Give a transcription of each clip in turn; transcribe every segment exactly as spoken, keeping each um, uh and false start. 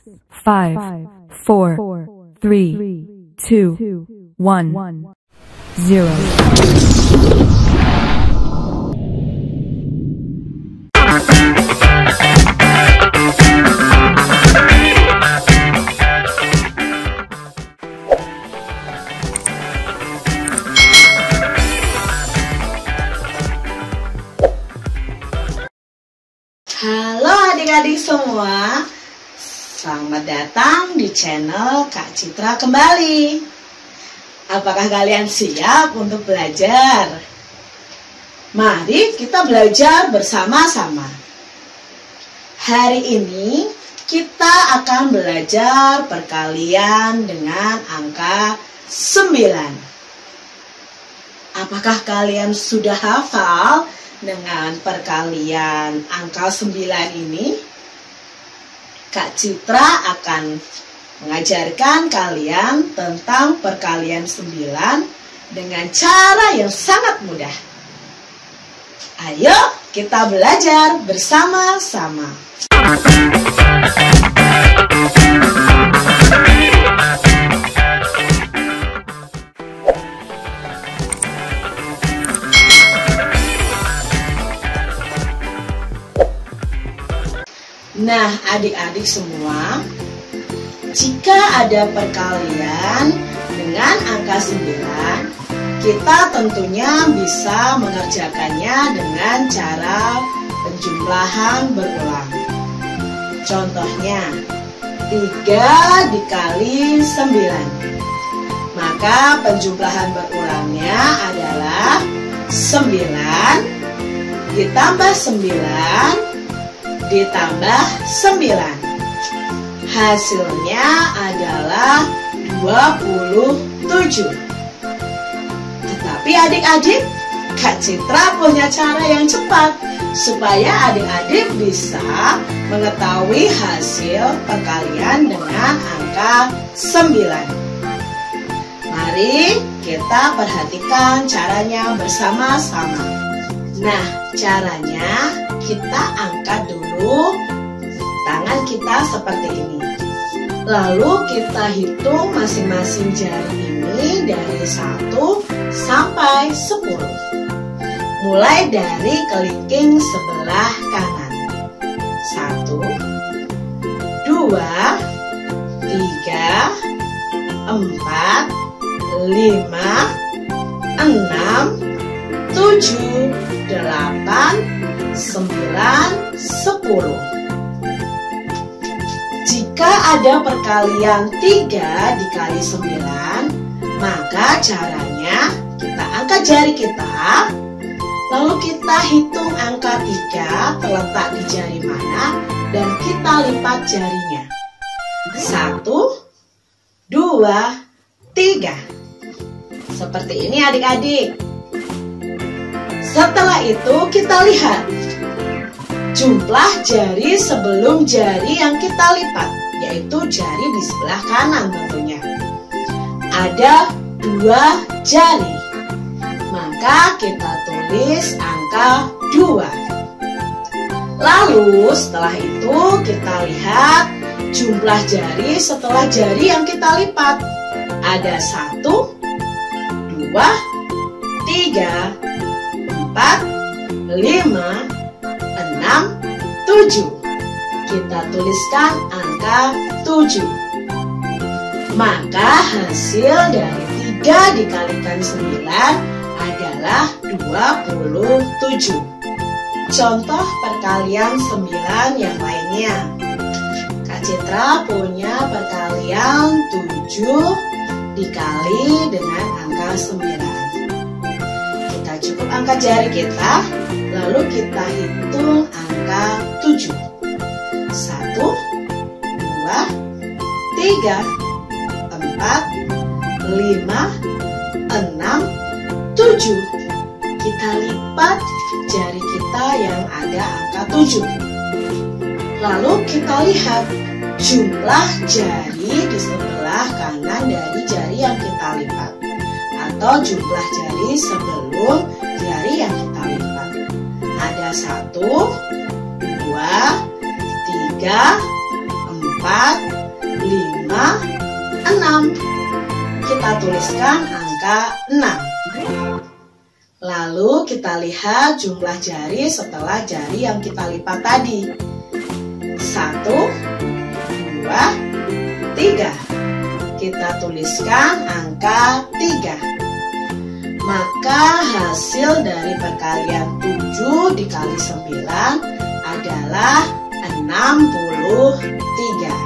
five, four, three, two, one, zero. Halo adik-adik semua, selamat datang di channel Kak Citra kembali. Apakah kalian siap untuk belajar? Mari kita belajar bersama-sama. Hari ini kita akan belajar perkalian dengan angka sembilan. Apakah kalian sudah hafal dengan perkalian angka sembilan ini? Kak Citra akan mengajarkan kalian tentang perkalian sembilan dengan cara yang sangat mudah. Ayo kita belajar bersama-sama. Nah, adik-adik semua, jika ada perkalian dengan angka sembilan, kita tentunya bisa mengerjakannya dengan cara penjumlahan berulang. Contohnya, tiga dikali sembilan. Maka penjumlahan berulangnya adalah sembilan ditambah sembilan ditambah sembilan. Hasilnya adalah dua puluh tujuh. Tetapi adik-adik, Kak Citra punya cara yang cepat supaya adik-adik bisa mengetahui hasil perkalian dengan angka sembilan. Mari kita perhatikan caranya bersama-sama. Nah, caranya kita angkat dulu tangan kita seperti ini. Lalu kita hitung masing-masing jari ini dari satu sampai sepuluh. Mulai dari kelingking sebelah kanan. satu, dua, tiga, empat, lima, enam, tujuh, delapan, sembilan, sepuluh. Jika ada perkalian tiga dikali sembilan, maka caranya kita angkat jari kita, lalu kita hitung angka tiga terletak di jari mana, dan kita lipat jarinya. satu, dua, tiga. Seperti ini adik-adik. Setelah itu kita lihat jumlah jari sebelum jari yang kita lipat, yaitu jari di sebelah kanan tentunya. Ada dua jari, maka kita tulis angka dua. Lalu setelah itu kita lihat jumlah jari setelah jari yang kita lipat. Ada satu, dua, tiga, empat, lima, enam, tujuh. Kita tuliskan angka tujuh. Maka hasil dari tiga dikalikan sembilan adalah dua puluh tujuh. Contoh perkalian sembilan yang lainnya. Kak Citra punya perkalian tujuh dikali dengan angka sembilan. Kita cukup angkat jari kita, lalu kita hitung angka tujuh. satu, dua, tiga, empat, lima, enam, tujuh. Kita lipat jari kita yang ada angka tujuh. Lalu kita lihat jumlah jari di sebelah kanan dari jari yang kita lipat, atau jumlah jari sebelum jari yang kita lipat. Ada satu, dua, tiga, empat, empat, lima, enam. Kita tuliskan angka enam. Lalu kita lihat jumlah jari setelah jari yang kita lipat tadi. Satu, dua, tiga. Kita tuliskan angka tiga. Maka hasil dari perkalian tujuh dikali sembilan adalah enam puluh tiga.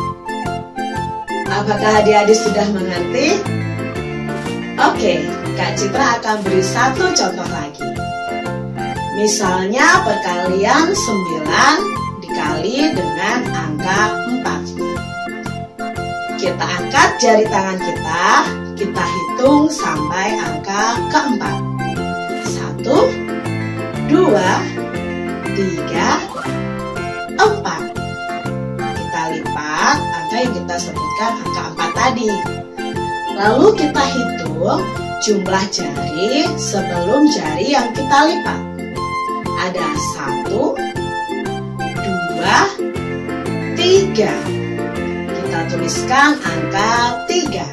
Apakah adik-adik sudah mengerti? Oke, Kak Citra akan beri satu contoh lagi. Misalnya perkalian sembilan dikali dengan angka empat. Kita angkat jari tangan kita, kita hitung sampai angka keempat. Satu, dua, tiga, empat. Kita lipat angka yang kita sebutkan angka empat tadi. Lalu kita hitung jumlah jari sebelum jari yang kita lipat. Ada satu, dua, tiga. Kita tuliskan angka tiga.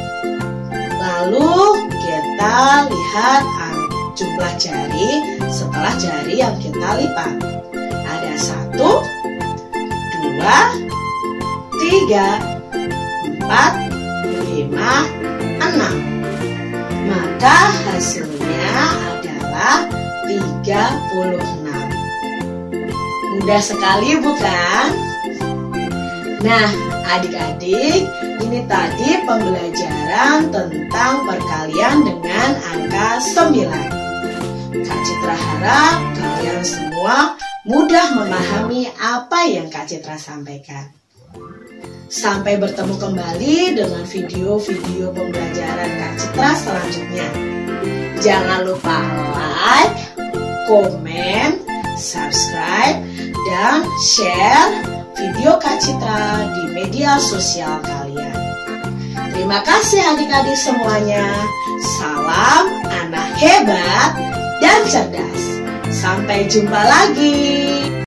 Lalu kita lihat jumlah jari setelah jari yang kita lipat. Ada satu, dua, tiga, empat, lima, enam. Maka hasilnya adalah tiga puluh enam. Mudah sekali bukan? Nah, adik-adik, ini tadi pembelajaran tentang perkalian dengan angka sembilan. Kak Citra harap kalian semua mudah memahami apa yang Kak Citra sampaikan. Sampai bertemu kembali dengan video-video pembelajaran Kak Citra selanjutnya. Jangan lupa like, komen, subscribe, dan share video Kak Citra di media sosial kalian. Terima kasih adik-adik semuanya. Salam anak hebat dan cerdas. Sampai jumpa lagi.